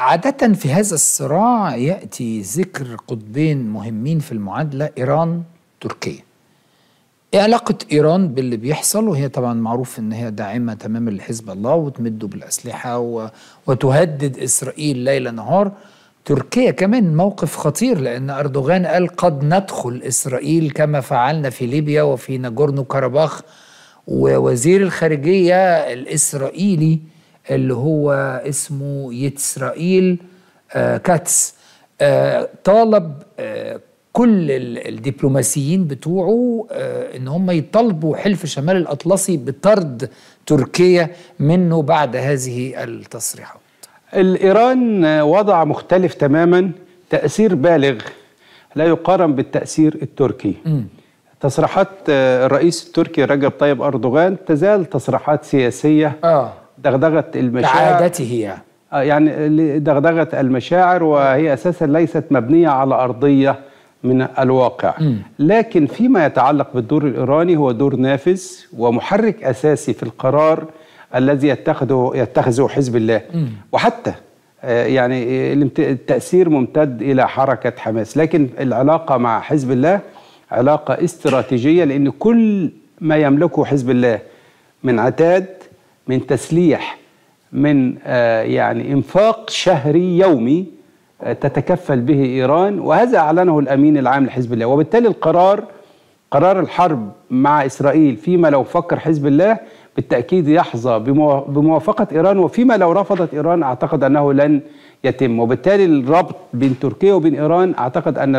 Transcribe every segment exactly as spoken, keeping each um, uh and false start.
عادة في هذا الصراع يأتي ذكر قطبين مهمين في المعادلة، إيران تركيا. ايه علاقة إيران باللي بيحصل؟ وهي طبعا معروف ان هي داعمة تماما لحزب الله وتمده بالأسلحة و... وتهدد إسرائيل ليل نهار. تركيا كمان موقف خطير، لأن أردوغان قال قد ندخل إسرائيل كما فعلنا في ليبيا وفي ناغورنو كاراباخ. ووزير الخارجية الإسرائيلي اللي هو اسمه يتسرائيل آه كاتس آه طالب آه كل الدبلوماسيين بتوعه آه ان هم يطالبوا حلف شمال الأطلسي بطرد تركيا منه بعد هذه التصريحات. الإيران وضع مختلف تماما، تأثير بالغ لا يقارن بالتأثير التركي. م. تصريحات الرئيس التركي رجب طيب أردوغان تزال تصريحات سياسية آه. دغدغة المشاعر كعادته يعني. يعني دغدغة المشاعر، وهي أساسا ليست مبنية على أرضية من الواقع. م. لكن فيما يتعلق بالدور الإيراني هو دور نافذ ومحرك أساسي في القرار الذي يتخذه يتخذه حزب الله. م. وحتى يعني التأثير ممتد إلى حركة حماس، لكن العلاقة مع حزب الله علاقة استراتيجية، لأن كل ما يملكه حزب الله من عتاد، من تسليح، من آه يعني إنفاق شهري يومي آه تتكفل به إيران، وهذا أعلنه الأمين العام لحزب الله. وبالتالي القرار قرار الحرب مع إسرائيل فيما لو فكر حزب الله بالتأكيد يحظى بموافقة إيران، وفيما لو رفضت إيران أعتقد أنه لن يتم. وبالتالي الربط بين تركيا وبين إيران أعتقد أن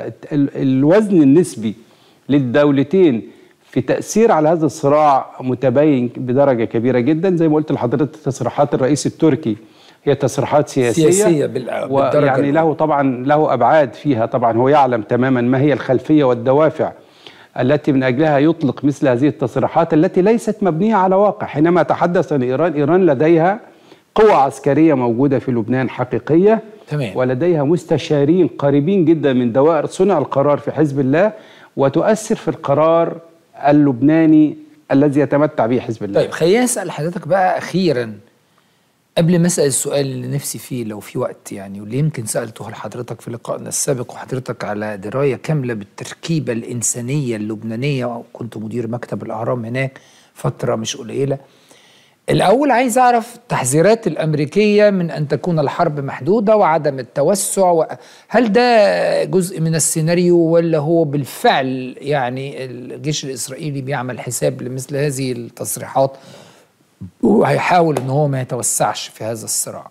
الوزن النسبي للدولتين في تأثير على هذا الصراع متباين بدرجة كبيرة جدا. زي ما قلت لحضرتك تصريحات الرئيس التركي هي تصريحات سياسية, سياسية بالدرجة، ويعني له طبعا له أبعاد فيها. طبعا هو يعلم تماما ما هي الخلفية والدوافع التي من أجلها يطلق مثل هذه التصريحات التي ليست مبنية على واقع. حينما أتحدث عن إيران، إيران لديها قوة عسكرية موجودة في لبنان حقيقية. تمام. ولديها مستشارين قريبين جدا من دوائر صنع القرار في حزب الله، وتؤثر في القرار اللبناني الذي يتمتع به حزب الله. طيب خليني أسأل حضرتك بقى أخيرا قبل ما أسأل السؤال اللي نفسي فيه لو في وقت يعني، واللي يمكن سألته لحضرتك في لقائنا السابق، وحضرتك على دراية كاملة بالتركيبة الإنسانية اللبنانية، وكنت مدير مكتب الأهرام هناك فترة مش قليلة. الأول عايز أعرف التحذيرات الأمريكية من أن تكون الحرب محدودة وعدم التوسع، هل ده جزء من السيناريو ولا هو بالفعل يعني الجيش الإسرائيلي بيعمل حساب لمثل هذه التصريحات وهيحاول ان هو ما يتوسعش في هذا الصراع؟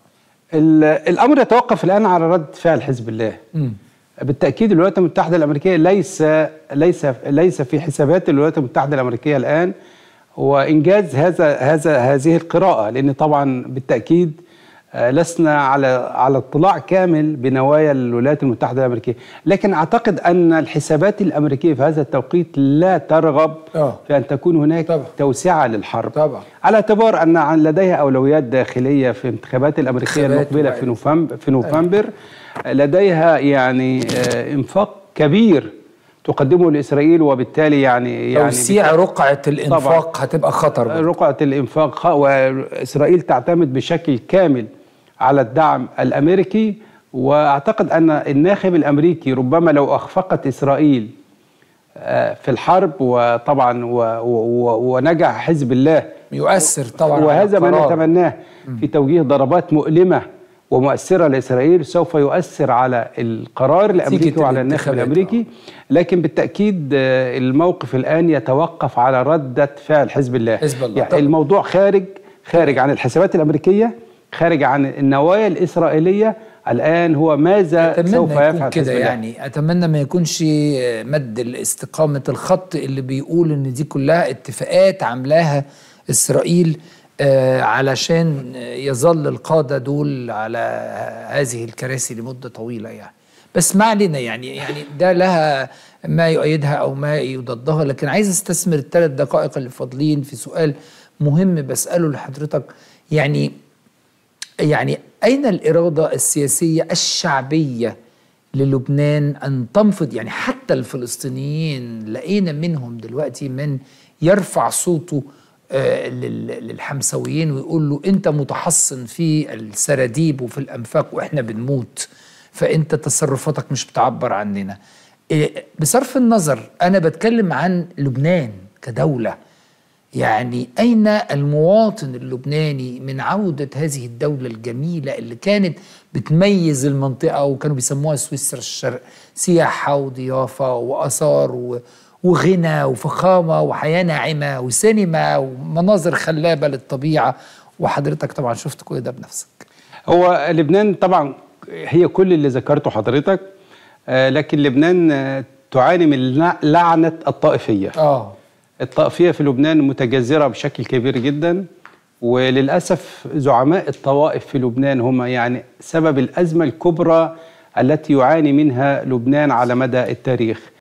الامر يتوقف الان على رد فعل حزب الله. م. بالتاكيد الولايات المتحده الامريكيه ليس ليس ليس في حسابات الولايات المتحده الامريكيه الان وانجاز هذا هذا هذه القراءه، لان طبعا بالتاكيد لسنا على على اطلاع كامل بنوايا الولايات المتحده الامريكيه، لكن اعتقد ان الحسابات الامريكيه في هذا التوقيت لا ترغب أوه. في ان تكون هناك طبعا. توسعه للحرب طبعا. على اعتبار ان لديها اولويات داخليه في الانتخابات الامريكيه المقبله في نوفمبر في نوفمبر لديها يعني انفاق كبير تقدمه لإسرائيل، وبالتالي يعني يعني توسيع رقعة الإنفاق هتبقى خطر برضه. رقعة الإنفاق، وإسرائيل تعتمد بشكل كامل على الدعم الأمريكي. وأعتقد أن الناخب الأمريكي ربما لو أخفقت إسرائيل في الحرب وطبعا ونجح حزب الله يؤثر طبعا، وهذا ما نتمناه في توجيه ضربات مؤلمة ومؤثرة لإسرائيل، سوف يؤثر على القرار الأمريكي وعلى الناخب الأمريكي. لكن بالتأكيد الموقف الآن يتوقف على ردة فعل حزب الله. حزب الله. يعني الموضوع خارج خارج عن الحسابات الأمريكية، خارج عن النوايا الإسرائيلية. الآن هو ماذا سوف يفعل كده يعني. أتمنى ما يكونش مد الاستقامة الخط اللي بيقول إن دي كلها اتفاقات عاملاها إسرائيل آه علشان يظل القادة دول على هذه الكراسي لمدة طويلة يعني. بس ما علينا يعني يعني ده لها ما يؤيدها أو ما يضدها. لكن عايز استثمر الثلاث دقائق اللي فاضلين في سؤال مهم بسأله لحضرتك. يعني يعني أين الإرادة السياسية الشعبية للبنان أن تنفض؟ يعني حتى الفلسطينيين لقينا منهم دلوقتي من يرفع صوته آه للحمساويين ويقول له أنت متحصن في السراديب وفي الأنفاق وإحنا بنموت، فأنت تصرفاتك مش بتعبر عننا. آه بصرف النظر أنا بتكلم عن لبنان كدولة، يعني أين المواطن اللبناني من عودة هذه الدولة الجميلة اللي كانت بتميز المنطقة وكانوا بيسموها سويسرا الشرق، سياحة وضيافة وآثار وغنى وفخامة وحياة ناعمة وسينما ومناظر خلابة للطبيعة، وحضرتك طبعا شفت كل ده بنفسك. هو لبنان طبعا هي كل اللي ذكرته حضرتك، آه لكن لبنان آه تعاني من لعنة الطائفية. آه الطائفية في لبنان متجذرة بشكل كبير جدا، وللأسف زعماء الطوائف في لبنان هم يعني سبب الأزمة الكبرى التي يعاني منها لبنان على مدى التاريخ.